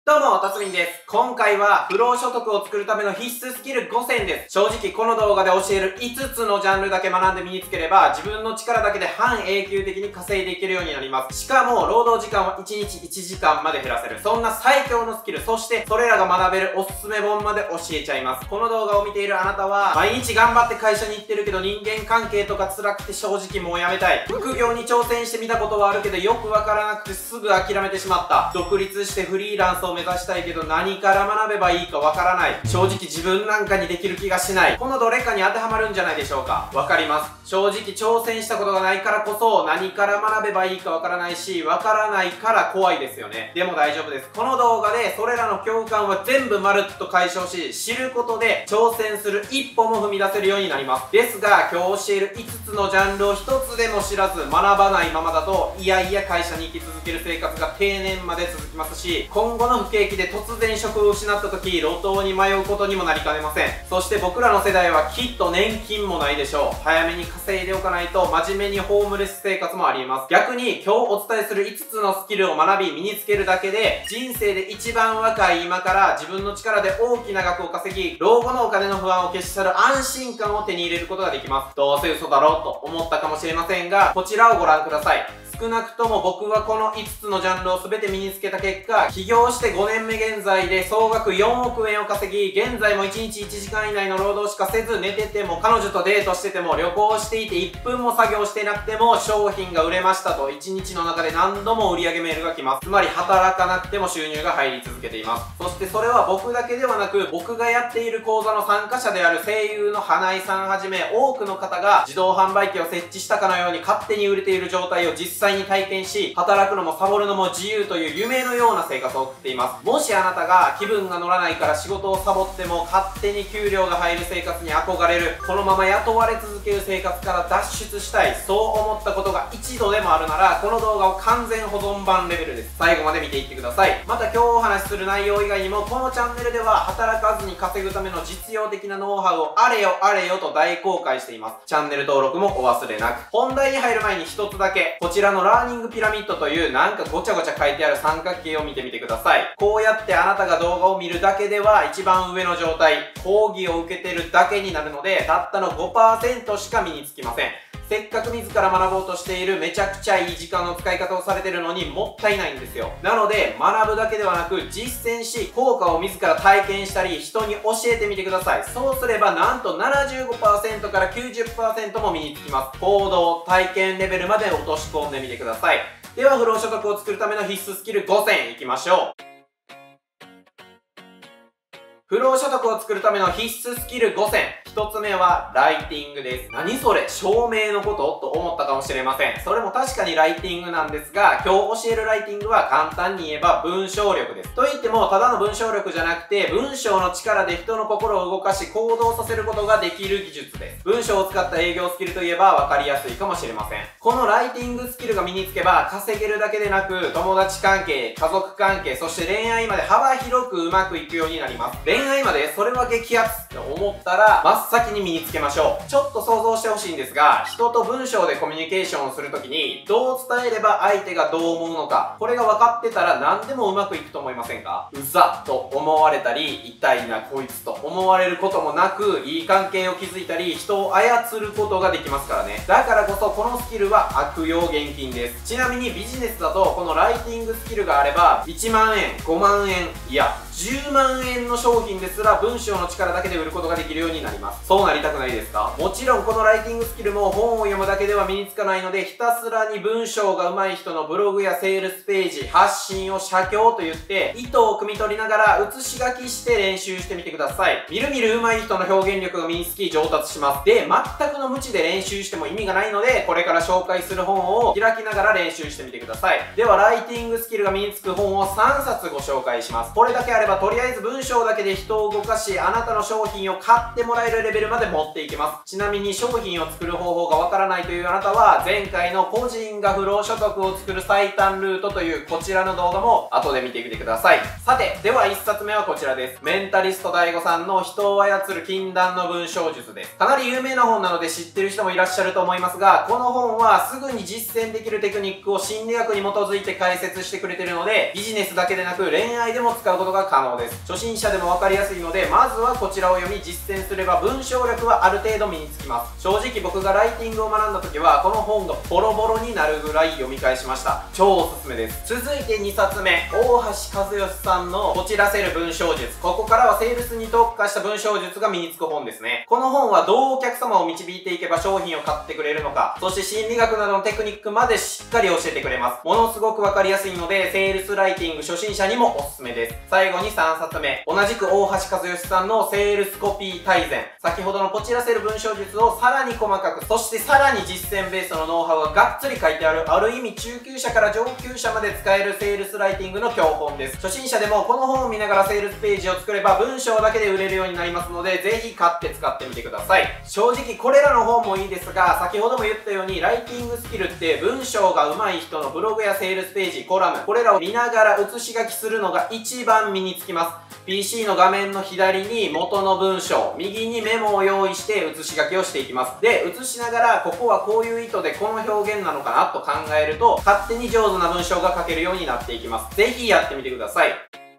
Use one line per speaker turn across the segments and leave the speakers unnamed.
どうも、たつみんです。今回は不労所得を作るための必須スキル5選です。正直この動画で教える5つのジャンルだけ学んで身につければ自分の力だけで半永久的に稼いでいけるようになります。しかも労働時間は1日1時間まで減らせる。そんな最強のスキル、そしてそれらが学べるおすすめ本まで教えちゃいます。この動画を見ているあなたは毎日頑張って会社に行ってるけど人間関係とか辛くて正直もうやめたい。副業に挑戦してみたことはあるけどよくわからなくてすぐ諦めてしまった。独立してフリーランスを目指したいけど何から学べばいいかわからない。正直自分なんかにできる気がしない。このどれかに当てはまるんじゃないでしょうか。わかります。正直挑戦したことがないからこそ何から学べばいいかわからないし、わからないから怖いですよね。でも大丈夫です。この動画でそれらの恐怖感は全部まるっと解消し、知ることで挑戦する一歩も踏み出せるようになります。ですが今日教える5つのジャンルを1つでも知らず学ばないままだといやいや会社に行き続ける生活が定年まで続きますし、今後の不景気で突然職を失った時路頭に迷うことにもなりかねません。そして僕らの世代はきっと年金もないでしょう。早めに稼いでおかないと真面目にホームレス生活もありえます。逆に今日お伝えする5つのスキルを学び身につけるだけで人生で一番若い今から自分の力で大きな額を稼ぎ、老後のお金の不安を消し去る安心感を手に入れることができます。どうせ嘘だろうと思ったかもしれませんが、こちらをご覧ください。少なくとも僕はこの5つのジャンルを全て身につけた結果、起業して5年目現在で総額4億円を稼ぎ、現在も1日1時間以内の労働しかせず、寝てても彼女とデートしてても旅行していて1分も作業していなくても商品が売れましたと1日の中で何度も売上メールが来ます。つまり働かなくても収入が入り続けています。そしてそれは僕だけではなく、僕がやっている講座の参加者である声優の花井さんはじめ多くの方が自動販売機を設置したかのように勝手に売れている状態を実際に体験し、働くのもサボるのも自由という夢のような生活を送っています。もしあなたが気分が乗らないから仕事をサボっても勝手に給料が入る生活に憧れる、このまま雇われ続ける生活から脱出したい、そう思ったことが一度でもあるならこの動画を完全保存版レベルです。最後まで見ていってください。また今日お話しする内容以外にもこのチャンネルでは働かずに稼ぐための実用的なノウハウをあれよあれよと大公開しています。チャンネル登録もお忘れなく。本題に入る前に一つだけ、こちらのラーニングピラミッドというなんかごちゃごちゃ書いてある三角形を見てみてください。こうやってあなたが動画を見るだけでは一番上の状態、講義を受けてるだけになるのでたったの 5% しか身につきません。せっかく自ら学ぼうとしているめちゃくちゃいい時間の使い方をされてるのにもったいないんですよ。なので学ぶだけではなく実践し効果を自ら体験したり人に教えてみてください。そうすればなんと 75% から 90% も身につきます。行動、体験レベルまで落とし込んでみてください。では不労所得を作るための必須スキル5選いきましょう。不労所得を作るための必須スキル5選。1つ目はライティングです。何それ証明のことと思ったかもしれません。それも確かにライティングなんですが、今日教えるライティングは簡単に言えば文章力です。と言ってもただの文章力じゃなくて文章の力で人の心を動かし行動させることができる技術です。文章を使った営業スキルといえば分かりやすいかもしれません。このライティングスキルが身につけば稼げるだけでなく友達関係、家族関係、そして恋愛まで幅広くうまくいくようになります。恋愛までそれは激アツと思ったら真っ先に身につけましょう。ちょっと想像してほしいんですが、人と文章でコミュニケーションをするときにどう伝えれば相手がどう思うのか、これが分かってたら何でもうまくいくと思いませんか？うざっと思われたり痛いなこいつと思われることもなくいい関係を築いたり人を操ることができますからね。だからこそこのスキルは悪用現金です。ちなみにビジネスだとこのライティングスキルがあれば1万円、5万円、いや10万円の商品ですら文章の力だけで売ることができるようになります。そうなりたくないですか？もちろんこのライティングスキルも本を読むだけでは身につかないのでひたすらに文章が上手い人のブログやセールスページ、発信を写経と言って意図を汲み取りながら写し書きして練習してみてください。みるみる上手い人の表現力が身につき上達します。で、全くの無知で練習しても意味がないのでこれから紹介する本を開きながら練習してみてください。ではライティングスキルが身につく本を3冊ご紹介します。これだけあればとりあえず文章だけで人を動かし、あなたの商品を買ってもらえるレベルまで持っていきます。ちなみに商品を作る方法がわからないというあなたは、前回の個人が不労所得を作る最短ルートというこちらの動画も後で見てみてください。さて、では1冊目はこちらです。メンタリスト DAIGO さんの人を操る禁断の文章術です。かなり有名な本なので知ってる人もいらっしゃると思いますが、この本はすぐに実践できるテクニックを心理学に基づいて解説してくれているので、ビジネスだけでなく恋愛でも使うことが可能です。初心者でもわかりやすいので、まずはこちらを読み実践すれば文章力はある程度身につきます。正直僕がライティングを学んだ時は、この本がボロボロになるぐらい読み返しました。超おすすめです。続いて2冊目、大橋和義さんのポチらせる文章術。ここからはセールスに特化した文章術が身につく本ですね。この本はどうお客様を導いていけば商品を買ってくれるのか、そして心理学などのテクニックまでしっかり教えてくれます。ものすごくわかりやすいので、セールスライティング初心者にもおすすめです。最後に3冊目、同じく大橋和義さんのセールスコピー大全。先ほどのポチらせる文章術をさらに細かく、そしてさらに実践ベースのノウハウががっつり書いてある、ある意味中級者から上級者まで使えるセールスライティングの教本です。初心者でもこの本を見ながらセールスページを作れば文章だけで売れるようになりますので、ぜひ買って使ってみてください。正直これらの本もいいですが、先ほども言ったようにライティングスキルって文章が上手い人のブログやセールスページ、コラム、これらを見ながら写し書きするのが一番身につきます。PC の画面の左に元の文章、右にメモを用意して写し書きをしていきます。で、写しながらここはこういう意図でこの表現なのかなと考えると、勝手に上手な文章が書けるようになっていきます。ぜひやってみてください。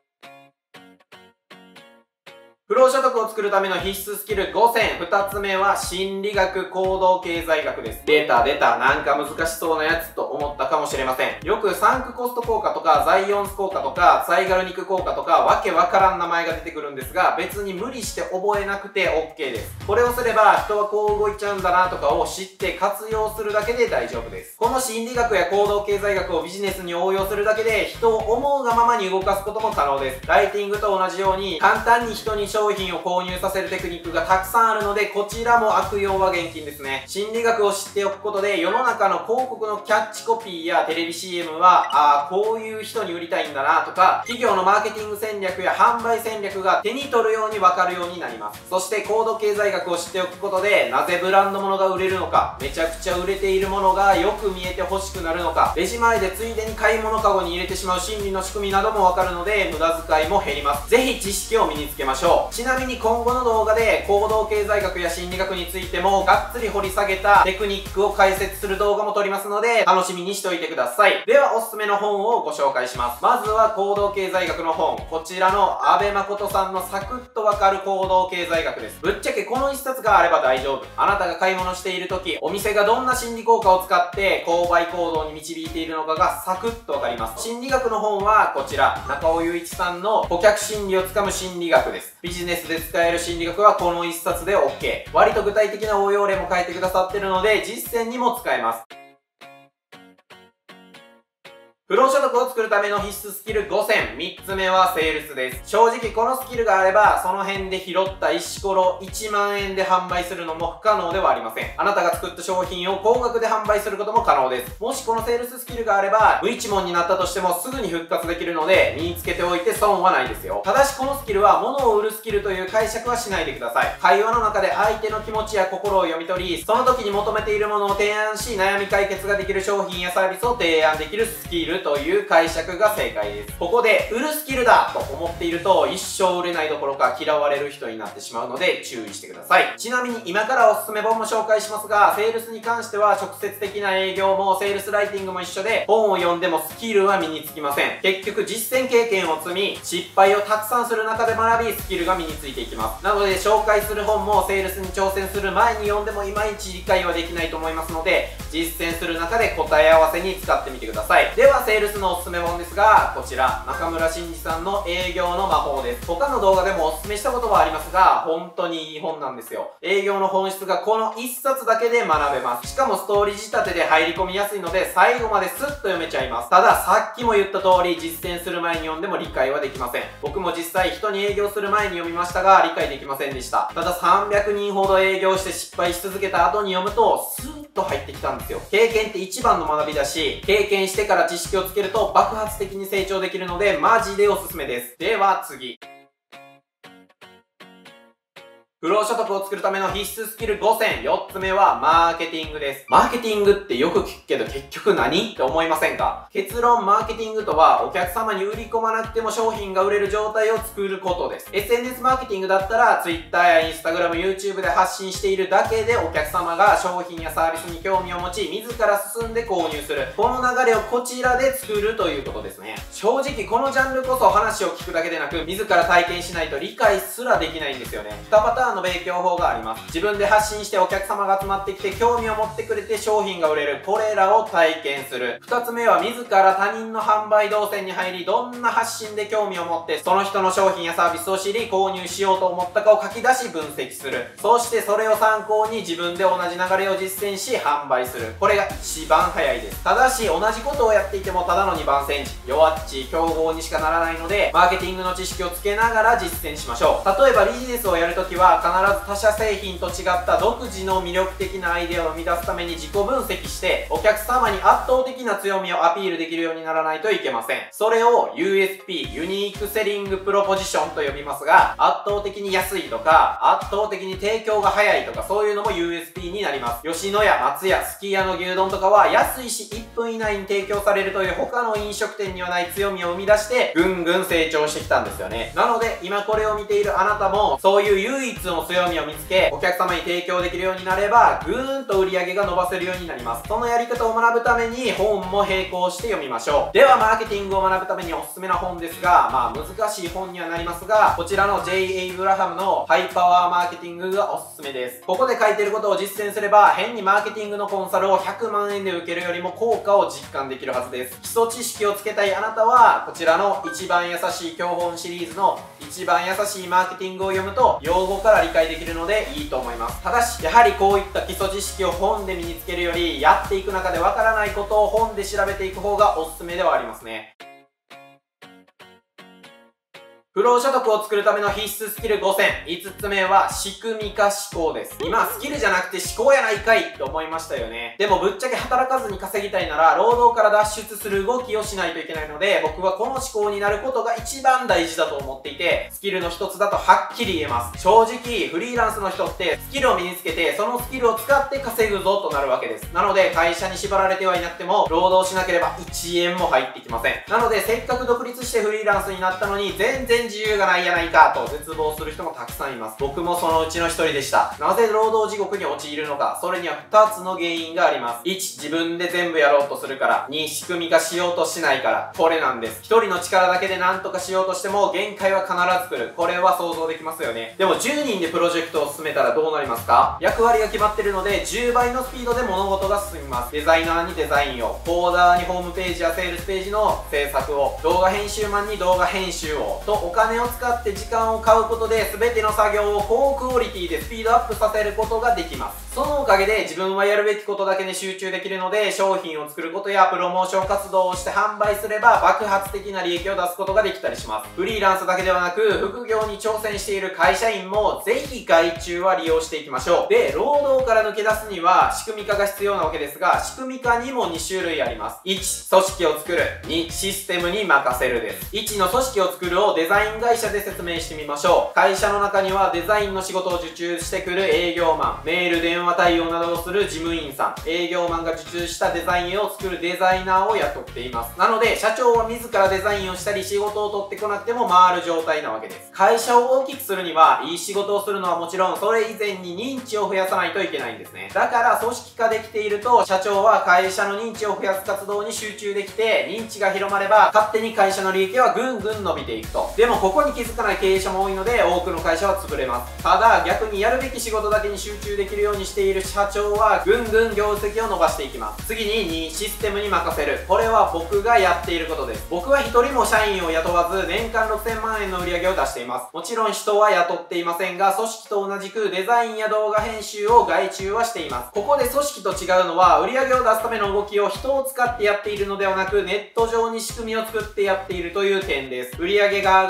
不労所得を作るための必須スキル5選。2つ目は心理学行動経済学です。出たなんか難しそうなやつと思ったかもしれません。よくサンクコスト効果とかザイオンス効果とかサイガルニク効果とかわけわからん名前が出てくるんですが、別に無理して覚えなくて OK です。これをすれば人はこう動いちゃうんだなとかを知って活用するだけで大丈夫です。この心理学や行動経済学をビジネスに応用するだけで人を思うがままに動かすことも可能です。ライティングと同じように簡単に人に商品を購入させるテクニックがたくさんあるので、こちらも悪用は厳禁ですね。心理学を知っておくことで、世の中の広告のキャッチコピーやテレビ CM は、こういう人に売りたいんだなとか、企業のマーケティング戦略や販売戦略が手に取るようにわかるようになります。そして行動経済学を知っておくことで、なぜブランド物が売れるのか、めちゃくちゃ売れているものがよく見えて欲しくなるのか、レジ前でついでに買い物カゴに入れてしまう心理の仕組みなどもわかるので、無駄遣いも減ります。ぜひ知識を身につけましょう。ちなみに今後の動画で行動経済学や心理学についてもがっつり掘り下げたテクニックを解説する動画も撮りますので、楽しみにしておいてください。ではおすすめの本をご紹介します。まずは行動経済学の本、こちらの阿部誠さんのサクッとわかる行動経済学です。ぶっちゃけこの一冊があれば大丈夫。あなたが買い物している時、お店がどんな心理効果を使って購買行動に導いているのかがサクッとわかります。心理学の本はこちら、中尾雄一さんの顧客心理をつかむ心理学です。ビジネスで使える心理学はこの一冊で OK。割と具体的な応用例も書いてくださってるので、実践にも使えます。不労所得を作るための必須スキル5選。3つ目はセールスです。正直このスキルがあれば、その辺で拾った石ころ1万円で販売するのも不可能ではありません。あなたが作った商品を高額で販売することも可能です。もしこのセールススキルがあれば、無一文になったとしてもすぐに復活できるので、身につけておいて損はないですよ。ただしこのスキルは物を売るスキルという解釈はしないでください。会話の中で相手の気持ちや心を読み取り、その時に求めているものを提案し、悩み解決ができる商品やサービスを提案できるスキルという解釈が正解です。ここで売るスキルだと思っていると一生売れないどころか嫌われる人になってしまうので注意してください。ちなみに今からおすすめ本も紹介しますが、セールスに関しては直接的な営業もセールスライティングも一緒で、本を読んでもスキルは身につきません。結局実践経験を積み、失敗をたくさんする中で学び、スキルが身についていきます。なので紹介する本もセールスに挑戦する前に読んでもいまいち理解はできないと思いますので、実践する中で答え合わせに使ってみてください。ではセールスのおすすめ本ですが、こちら中村真司さんの営業の魔法です。他の動画でもおすすめしたことはありますが、本当にいい本なんですよ。営業の本質がこの1冊だけで学べます。しかもストーリー仕立てで入り込みやすいので、最後までスッと読めちゃいます。たださっきも言った通り、実践する前に読んでも理解はできません。僕も実際人に営業する前に読みましたが理解できませんでした。ただ300人ほど営業して失敗し続けた後に読むとスーッと入ってきたんですよ。経験って一番の学びだし、経験してから知識をつけると爆発的に成長できるので、マジでおすすめです。では次。不労所得を作るための必須スキル5選。4つ目はマーケティングです。マーケティングってよく聞くけど結局何って思いませんか？結論、マーケティングとはお客様に売り込まなくても商品が売れる状態を作ることです。SNS マーケティングだったら Twitter や Instagram、YouTube で発信しているだけでお客様が商品やサービスに興味を持ち、自ら進んで購入する。この流れをこちらで作るということですね。正直このジャンルこそ話を聞くだけでなく、自ら体験しないと理解すらできないんですよね。2パターンの勉強法があります。自分で発信してお客様が集まってきて興味を持ってくれて商品が売れる。これらを体験する。2つ目は自ら他人の販売動線に入り、どんな発信で興味を持ってその人の商品やサービスを知り購入しようと思ったかを書き出し分析する。そしてそれを参考に自分で同じ流れを実践し販売する。これが一番早いです。ただし同じことをやっていてもただの2番煎じ、弱っち競合にしかならないので、マーケティングの知識をつけながら実践しましょう。例えばビジネスをやるときは必ず他社製品と違った独自の魅力的なアイデアを生み出すために自己分析してお客様に圧倒的な強みをアピールできるようにならないといけません。それを USP ユニークセリングプロポジションと呼びますが、圧倒的に安いとか圧倒的に提供が早いとか、そういうのも USP になります。吉野家、松屋、すき家の牛丼とかは安いし1分以内に提供されるという他の飲食店にはない強みを生み出してぐんぐん成長してきたんですよね。なので今これを見ているあなたもそういう唯一の強みを見つけお客様に提供できるようになればぐーんと売り上げが伸ばせるようになります。そのやり方を学ぶために本も並行して読みましょう。ではマーケティングを学ぶためにおすすめな本ですが、難しい本にはなりますが、こちらの J. エイブラハムのハイパワーマーケティングがおすすめです。ここで書いてることを実践すれば変にマーケティングのコンサルを100万円で受けるよりも効果を実感できるはずです。基礎知識をつけたいあなたはこちらの一番優しい教本シリーズの一番優しいマーケティングを読むと用語から理解できるのでいいと思います。ただしやはりこういった基礎知識を本で身につけるよりやっていく中でわからないことを本で調べていく方がおすすめではありますね。不労所得を作るための必須スキル5選。5つ目は仕組み化思考です。今スキルじゃなくて思考やないかいって思いましたよね。でもぶっちゃけ働かずに稼ぎたいなら労働から脱出する動きをしないといけないので、僕はこの思考になることが一番大事だと思っていて、スキルの一つだとはっきり言えます。正直フリーランスの人ってスキルを身につけてそのスキルを使って稼ぐぞとなるわけです。なので会社に縛られてはいなくても労働しなければ1円も入ってきません。なのでせっかく独立してフリーランスになったのに全然自由がないやないかと絶望する人もたくさんいます。僕もそのうちの一人でした。なぜ労働地獄に陥るのか、それには2つの原因があります。1、自分で全部やろうとするから。2、仕組み化しようとしないから。これなんです。1人の力だけで何とかしようとしても限界は必ず来る。これは想像できますよね。でも10人でプロジェクトを進めたらどうなりますか？役割が決まってるので10倍のスピードで物事が進みます。デザイナーにデザインを、コーダーにホームページやセールスページの制作を、動画編集マンに動画編集をとお金を使って時間を買うことで全ての作業を高クオリティでスピードアップさせることができます。そのおかげで自分はやるべきことだけに集中できるので、商品を作ることやプロモーション活動をして販売すれば爆発的な利益を出すことができたりします。フリーランスだけではなく副業に挑戦している会社員もぜひ外注は利用していきましょう。で、労働から抜け出すには仕組み化が必要なわけですが、仕組み化にも2種類あります。1、組織を作る。2、システムに任せるです。1の組織を作るをデザイン会社で説明してみましょう。会社の中にはデザインの仕事を受注してくる営業マン、メール電話対応などをする事務員さん、営業マンが受注したデザインを作るデザイナーを雇っています。なので社長は自らデザインをしたり仕事を取ってこなくても回る状態なわけです。会社を大きくするにはいい仕事をするのはもちろん、それ以前に認知を増やさないといけないんですね。だから組織化できていると社長は会社の認知を増やす活動に集中できて、認知が広まれば勝手に会社の利益はぐんぐん伸びていくと。でもここに気づかない経営者も多いので多くの会社は潰れます。ただ逆にやるべき仕事だけに集中できるようにしている社長はぐんぐん業績を伸ばしていきます。次に2、システムに任せる。これは僕がやっていることです。僕は一人も社員を雇わず年間6000万円の売り上げを出しています。もちろん人は雇っていませんが、組織と同じくデザインや動画編集を外注はしています。ここで組織と違うのは、売り上げを出すための動きを人を使ってやっているのではなく、ネット上に仕組みを作ってやっているという点です。売り上げが上がる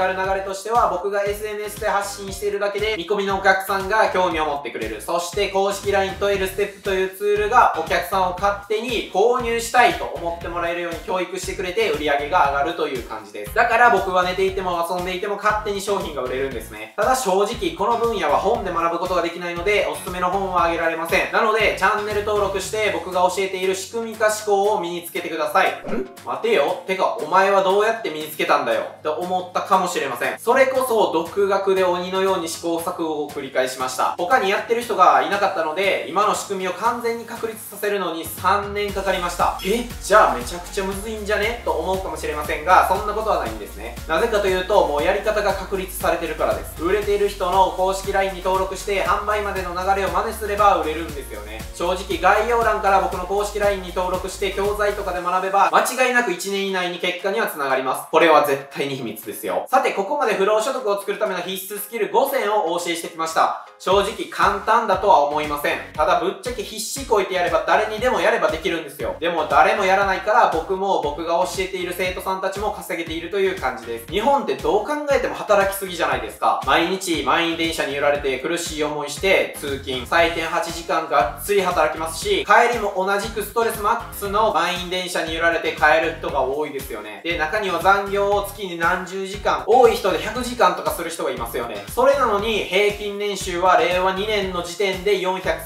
る流れとしては、僕が SNS で発信しているだけで見込みのお客さんが興味を持ってくれる。そして公式 LINE と L ステップというツールがお客さんを勝手に購入したいと思ってもらえるように教育してくれて売り上げが上がるという感じです。だから僕は寝ていても遊んでいても勝手に商品が売れるんですね。ただ正直この分野は本で学ぶことができないのでおすすめの本はあげられません。なのでチャンネル登録して僕が教えている仕組み化思考を身につけてください。待てよ。てかお前はどうやって身につけたんだよって思ったかもしれません。それこそ独学で鬼のように試行錯誤を繰り返しました。他にやってる人がいなかったので今の仕組みを完全に確立させるのに3年かかりました。じゃあめちゃくちゃむずいんじゃねと思うかもしれませんが、そんなことはないんですね。なぜかというともうやり方が確立されてるからです。売れている人の公式 LINE に登録して販売までの流れを真似すれば売れるんですよね。正直概要欄から僕の公式 LINE に登録して教材とかで学べば間違いなく1年以内に結果には繋がります。これは絶対に秘密ですよ。さてここまで不労所得を作るための必須スキル5選をお教えしてきました。正直簡単だとは思いません。ただぶっちゃけ必死こいてやれば誰にでもやればできるんですよ。でも誰もやらないから僕も僕が教えている生徒さんたちも稼げているという感じです。日本ってどう考えても働きすぎじゃないですか。毎日満員電車に揺られて苦しい思いして通勤、最低8時間がっつり働きますし、帰りも同じくストレスマックスの満員電車に揺られて帰る人が多いですよね。で、中には残業を月に何十時間、多い人で100時間とかする人がいますよね。それなのに平均年収は令和2年の時点で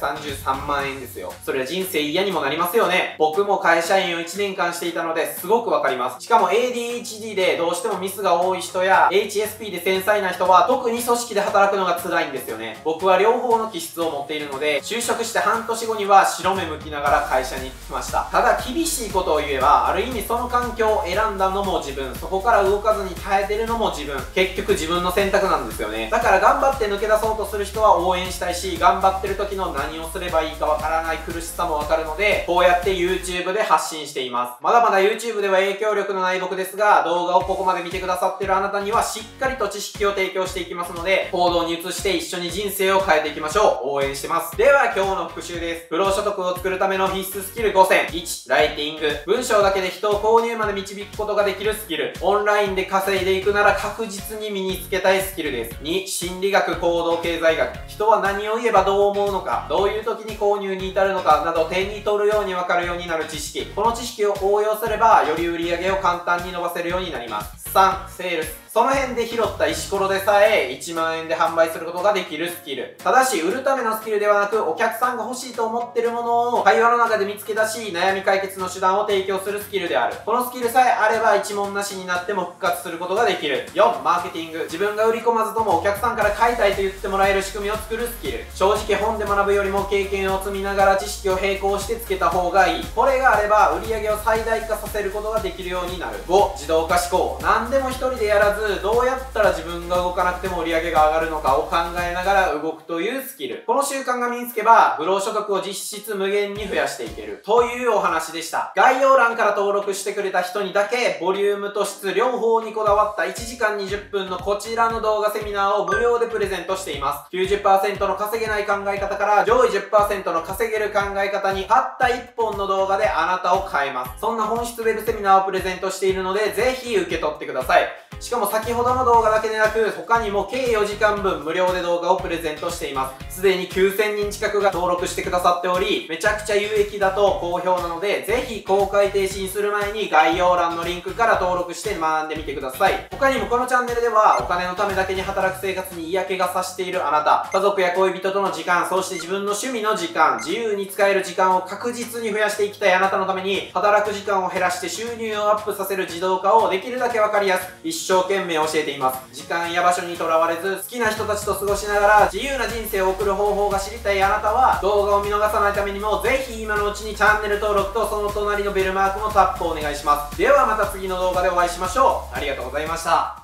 433万円ですよ。それは人生嫌にもなりますよね。僕も会社員を1年間していたのですごくわかります。しかも ADHD でどうしてもミスが多い人や HSP で繊細な人は特に組織で働くのが辛いんですよね。僕は両方の気質を持っているので、就職して半年後には白目向きながら会社に来ました。ただ厳しいことを言えば、ある意味その環境を選んだのも自分、そこから動かずに耐えてるのも自分、結局自分の選択なんですよね。だから頑張って抜け出そうとする人は応援したいし、頑張ってる時の何をすればいいかわからない苦しさもわかるので、こうやって YouTube で発信しています。まだまだ YouTube では影響力のない僕ですが、動画をここまで見てくださってるあなたにはしっかりと知識を提供していきますので、行動に移して一緒に人生を変えていきましょう。応援してます。では今日の復習です。不労所得を作るための必須スキル5選。1、ライティング。文章だけで人を購入まで導くことができるスキル。オンラインで稼いでいくなら確実に身につけたいスキルです。2、心理学行動経済学。人は何を言えばどう思うのか、どういう時に購入に至るのかなど手に取るように分かるようになる知識。この知識を応用すればより売り上げを簡単に伸ばせるようになります。3、セールス。その辺で拾った石ころでさえ1万円で販売することができるスキル。ただし売るためのスキルではなく、お客さんが欲しいと思ってるものを会話の中で見つけ出し、悩み解決の手段を提供するスキルである。このスキルさえあれば一文なしになっても復活することができる。4、マーケティング。自分が売り込まずともお客さんから買いたいと言ってもらえる仕組みを作るスキル。正直本で学ぶよりも経験を積みながら知識を並行してつけた方がいい。これがあれば売り上げを最大化させることができるようになる。5、自動化思考。何でも一人でやらず、どうやったら自分が動かなくても売り上げが上がるのかを考えながら動くというスキル。この習慣が身につけば不労所得を実質無限に増やしていけるというお話でした。概要欄から登録してくれた人にだけボリュームと質両方にこだわった1時間20分のこちらの動画セミナーを無料でプレゼントしています。 90% の稼げない考え方から上位 10% の稼げる考え方にたった1本の動画であなたを変えます。そんな本質ウェブセミナーをプレゼントしているのでぜひ受け取ってください。しかも先ほどの動画だけでなく他にも計4時間分無料で動画をプレゼントしています。すでに9000人近くが登録してくださっており、めちゃくちゃ有益だと好評なので、ぜひ公開停止にする前に概要欄のリンクから登録して学んでみてください。他にもこのチャンネルではお金のためだけに働く生活に嫌気がさしているあなた、家族や恋人との時間、そして自分の趣味の時間、自由に使える時間を確実に増やしていきたいあなたのために、働く時間を減らして収入をアップさせる自動化をできるだけわかりやすく一生懸命教えています。時間や場所にとらわれず好きな人たちと過ごしながら自由な人生を送る方法が知りたいあなたは、動画を見逃さないためにもぜひ今のうちにチャンネル登録とその隣のベルマークのタップをお願いします。ではまた次の動画でお会いしましょう。ありがとうございました。